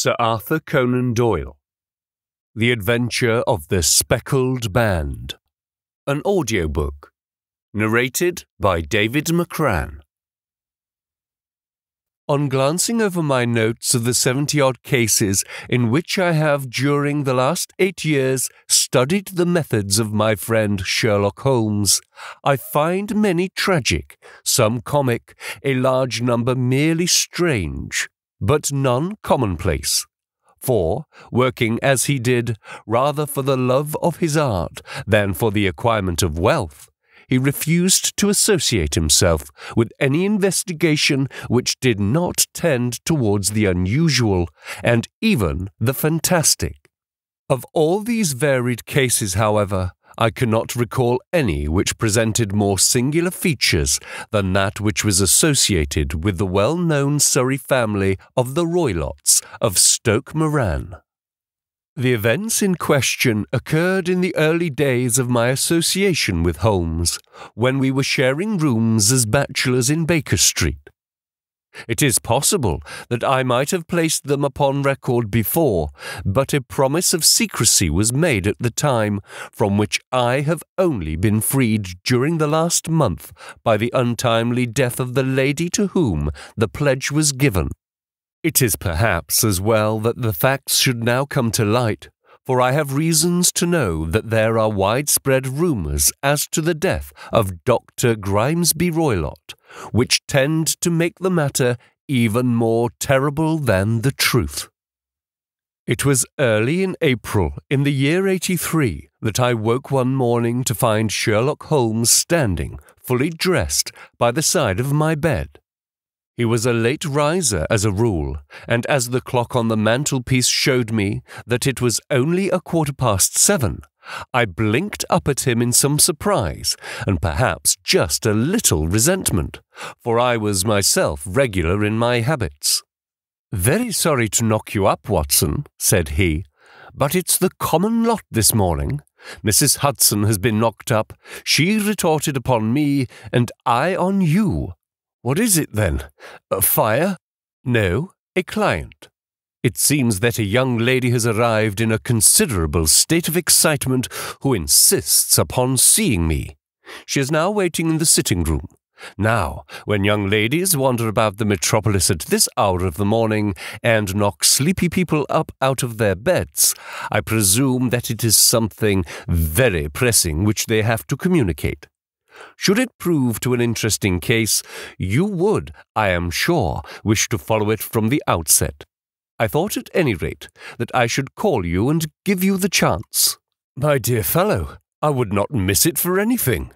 Sir Arthur Conan Doyle. The Adventure of the Speckled Band. An audiobook. Narrated by David McCran. On glancing over my notes of the 70-odd cases in which I have during the last 8 years studied the methods of my friend Sherlock Holmes, I find many tragic, some comic, a large number merely strange, but none commonplace. For, working as he did, rather for the love of his art than for the acquirement of wealth, he refused to associate himself with any investigation which did not tend towards the unusual and even the fantastic. Of all these varied cases, however, I cannot recall any which presented more singular features than that which was associated with the well-known Surrey family of the Roylotts of Stoke Moran. The events in question occurred in the early days of my association with Holmes, when we were sharing rooms as bachelors in Baker Street. It is possible that I might have placed them upon record before, but a promise of secrecy was made at the time, from which I have only been freed during the last month by the untimely death of the lady to whom the pledge was given. It is perhaps as well that the facts should now come to light, for I have reasons to know that there are widespread rumours as to the death of Dr. Grimesby Roylott, which tend to make the matter even more terrible than the truth. It was early in April, in the year 83, that I woke one morning to find Sherlock Holmes standing, fully dressed, by the side of my bed. He was a late riser as a rule, and as the clock on the mantelpiece showed me that it was only 7:15, I blinked up at him in some surprise, and perhaps just a little resentment, for I was myself regular in my habits. "Very sorry to knock you up, Watson," said he, "but it's the common lot this morning. Mrs. Hudson has been knocked up. She retorted upon me, and I on you. What is it, then? A fire? No, a client. It seems that a young lady has arrived in a considerable state of excitement who insists upon seeing me. She is now waiting in the sitting-room. Now, when young ladies wander about the metropolis at this hour of the morning and knock sleepy people up out of their beds, I presume that it is something very pressing which they have to communicate. Should it prove to an interesting case, you would, I am sure, wish to follow it from the outset. I thought at any rate that I should call you and give you the chance." "My dear fellow, I would not miss it for anything."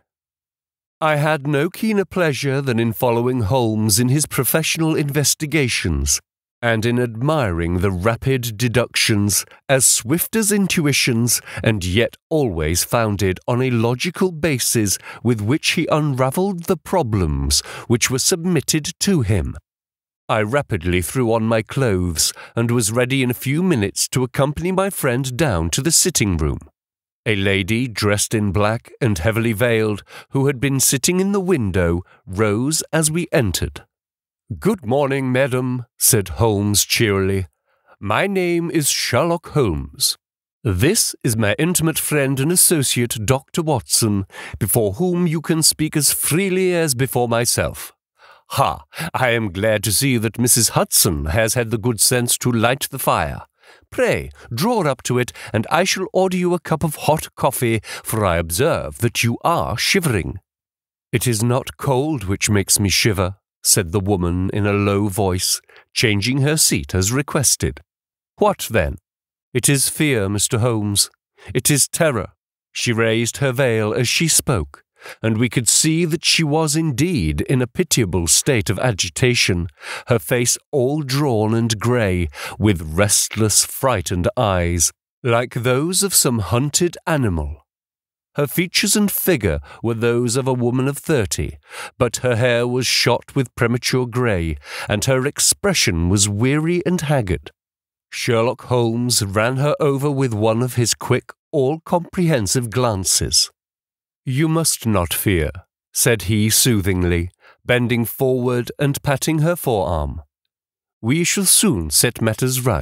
I had no keener pleasure than in following Holmes in his professional investigations, and in admiring the rapid deductions, as swift as intuitions, and yet always founded on a logical basis with which he unravelled the problems which were submitted to him. I rapidly threw on my clothes, and was ready in a few minutes to accompany my friend down to the sitting-room. A lady, dressed in black and heavily veiled, who had been sitting in the window, rose as we entered. "Good morning, madam," said Holmes cheerily. "My name is Sherlock Holmes. This is my intimate friend and associate, Dr. Watson, before whom you can speak as freely as before myself. Ha! I am glad to see that Mrs. Hudson has had the good sense to light the fire. Pray, draw up to it, and I shall order you a cup of hot coffee, for I observe that you are shivering." "It is not cold which makes me shiver," said the woman in a low voice, changing her seat as requested. "What then?" "It is fear, Mr. Holmes. It is terror." She raised her veil as she spoke, and we could see that she was indeed in a pitiable state of agitation, her face all drawn and grey, with restless, frightened eyes, like those of some hunted animal. Her features and figure were those of a woman of 30, but her hair was shot with premature grey, and her expression was weary and haggard. Sherlock Holmes ran her over with one of his quick, all-comprehensive glances. "You must not fear," said he soothingly, bending forward and patting her forearm. "We shall soon set matters right.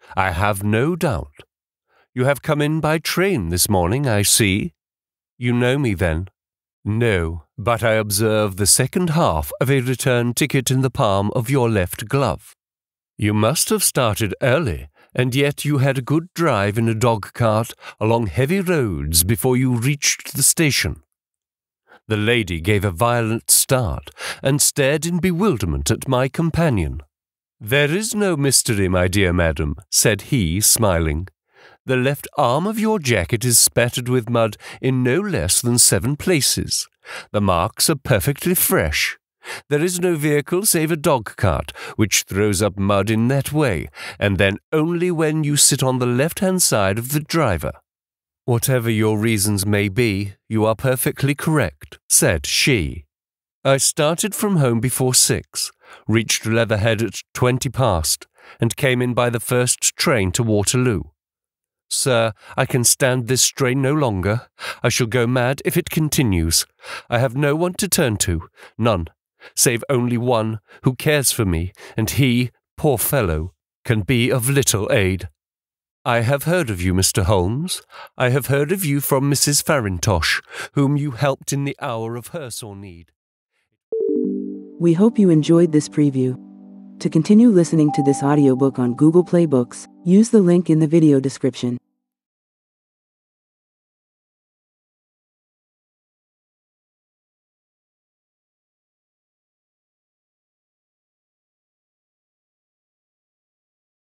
I have no doubt. You have come in by train this morning, I see. You know me, then? No, but I observe the second half of a return ticket in the palm of your left glove. You must have started early, and yet you had a good drive in a dog-cart along heavy roads before you reached the station. The lady gave a violent start and stared in bewilderment at my companion. There is no mystery, my dear madam, said he, smiling. The left arm of your jacket is spattered with mud in no less than 7 places. The marks are perfectly fresh. There is no vehicle save a dog-cart, which throws up mud in that way, and then only when you sit on the left-hand side of the driver. Whatever your reasons may be, you are perfectly correct, said she. I started from home before 6, reached Leatherhead at 20 past, and came in by the first train to Waterloo. Sir, I can stand this strain no longer. I shall go mad if it continues. I have no one to turn to, none, save only one who cares for me, and he, poor fellow, can be of little aid. I have heard of you, Mr. Holmes. I have heard of you from Mrs. Farintosh, whom you helped in the hour of her sore need. We hope you enjoyed this preview. To continue listening to this audiobook on Google Play Books, use the link in the video description.